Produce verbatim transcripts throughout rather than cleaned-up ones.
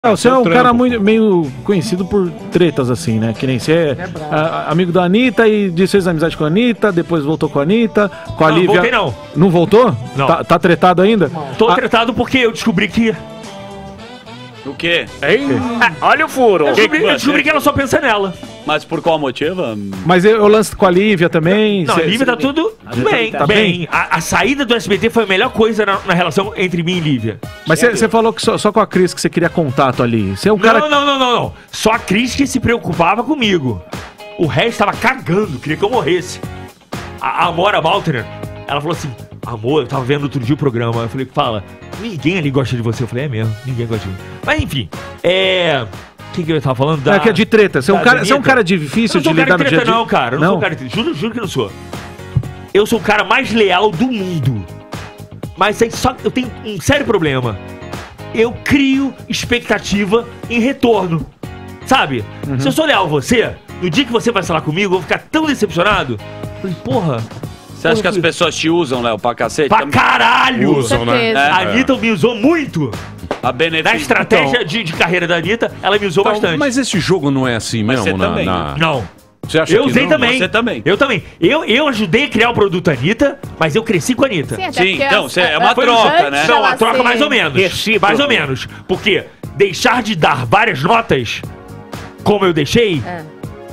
É, você é um cara muito, meio conhecido por tretas, assim, né? Que nem você é, é a, amigo da Anitta e desfez amizade com a Anitta, depois voltou com a Anitta, com a não, Lívia... Não, voltei não. Não voltou? Não. Tá, tá tretado ainda? Não. Tô a... tretado porque eu descobri que... O quê? Hein? Ah, olha o furo. Eu descobri, eu descobri que ela só pensa nela. Mas por qual motivo? Mas eu, eu lance com a Lívia também. Não, cê, a Lívia cê... tá tudo bem, tá bem. bem. A, a saída do S B T foi a melhor coisa na, na relação entre mim e Lívia. Mas você falou que só, só com a Cris que você queria contato ali. Você é um não, cara... Não, não, não, não, não. Só a Cris que se preocupava comigo. O resto tava cagando, queria que eu morresse. A, a Amora Maltner, ela falou assim... Amor, eu tava vendo outro dia o programa. Eu falei, fala, ninguém ali gosta de você. Eu falei, é mesmo, ninguém gosta de mim. Mas enfim, é... O que, que eu tava falando? Da... É que é de treta. Você é um cara, você é um cara difícil de lidar no dia a dia? Eu não sou cara de treta não, cara. Eu não, não sou um cara de treta. Juro, juro que não sou. Eu sou o cara mais leal do mundo. Mas aí só eu tenho um sério problema. Eu crio expectativa em retorno. Sabe? Uhum. Se eu sou leal a você, no dia que você vai falar comigo, eu vou ficar tão decepcionado. Eu falei, porra... Você acha que as pessoas te usam, Léo, pra cacete? Pra caralho! Usam, né? A Anitta me usou muito. A benefício. Na estratégia então, de, de carreira da Anitta, ela me usou então, bastante. Mas esse jogo não é assim Mas mesmo? você na, também, na... Não. Você acha eu que usei não? também. Você também. Eu também. Eu, eu ajudei a criar o produto Anitta, mas eu cresci com a Anitta. Sim, Sim, então, cê, é uma troca, né? Não, a troca ser... mais ou menos. Recíproco. Mais ou menos. Porque deixar de dar várias notas, como eu deixei, É.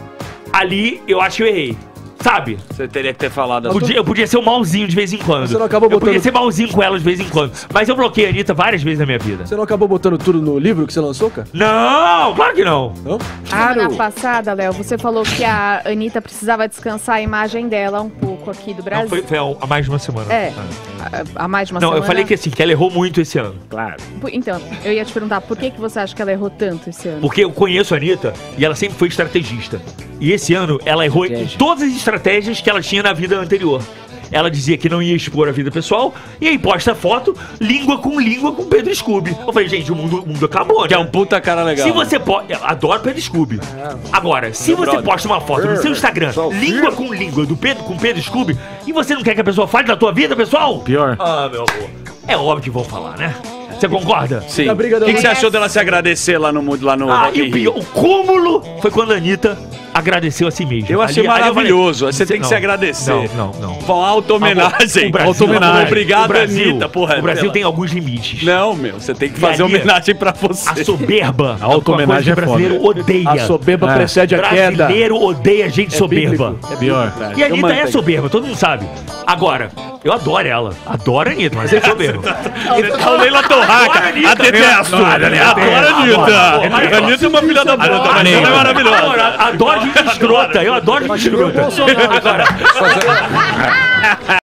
ali eu acho que eu errei. Sabe? Você teria que ter falado assim. Podia, eu podia ser um malzinho de vez em quando. Você não acabou eu botando... podia ser malzinho com ela de vez em quando. Mas eu bloqueei a Anitta várias vezes na minha vida. Você não acabou botando tudo no livro que você lançou, cara? Não, claro que não. Não? Semana passada, Léo, você falou que a Anitta precisava descansar a imagem dela um pouco aqui do Brasil. Não, foi, foi há mais de uma semana. É, Ah. há há mais de uma Não, semana. eu falei que assim, que ela errou muito esse ano. Claro. Então, eu ia te perguntar, por que, que você acha que ela errou tanto esse ano? Porque eu conheço a Anitta e ela sempre foi estrategista. E esse ano ela errou em todas as estratégias que ela tinha na vida anterior. Ela dizia que não ia expor a vida pessoal, e aí posta foto, língua com língua com Pedro Scooby. Eu falei, gente, o mundo, o mundo acabou, né? Que é um puta cara legal. Se você pode... Eu adoro Pedro Scooby. Agora, se você brother. posta uma foto no seu Instagram, língua com língua do Pedro, com Pedro Scooby, e você não quer que a pessoa fale da tua vida, pessoal? Pior. Ah, meu amor. É óbvio que vão falar, né? Você concorda? Sim. A briga O da que, que você mulher. achou dela se agradecer lá no lá no Ah, Rock e in o, pior, Rio? o cúmulo foi quando a Anitta agradeceu a si mesma. Eu achei Ali- ali eu falei, maravilhoso. Você tem que não, se agradecer. Não, não, não. Foi uma auto-homenagem. O Brasil, Auto-homenagem. Obrigado, o Brasil, Anitta. Porra, o Brasil pela- tem alguns limites. Não, meu, você tem que E fazer ali, homenagem pra você. A soberba. A auto-homenagem é uma coisa que o brasileiro odeia. A soberba É. precede a queda. brasileiro odeia gente soberba. bíblico. Pior. E a Anitta mantenho. é soberba, todo mundo sabe. Agora, eu adoro ela. Adoro a Anitta, mas é soberba. A Leila Torraca. Anitta. A detesto. Adoro, Adoro a Anitta. adoro. A Anitta é uma filha da puta, mas ela é maravilhosa. Adoro, adoro gente escrota. Eu adoro gente escrota. Agora,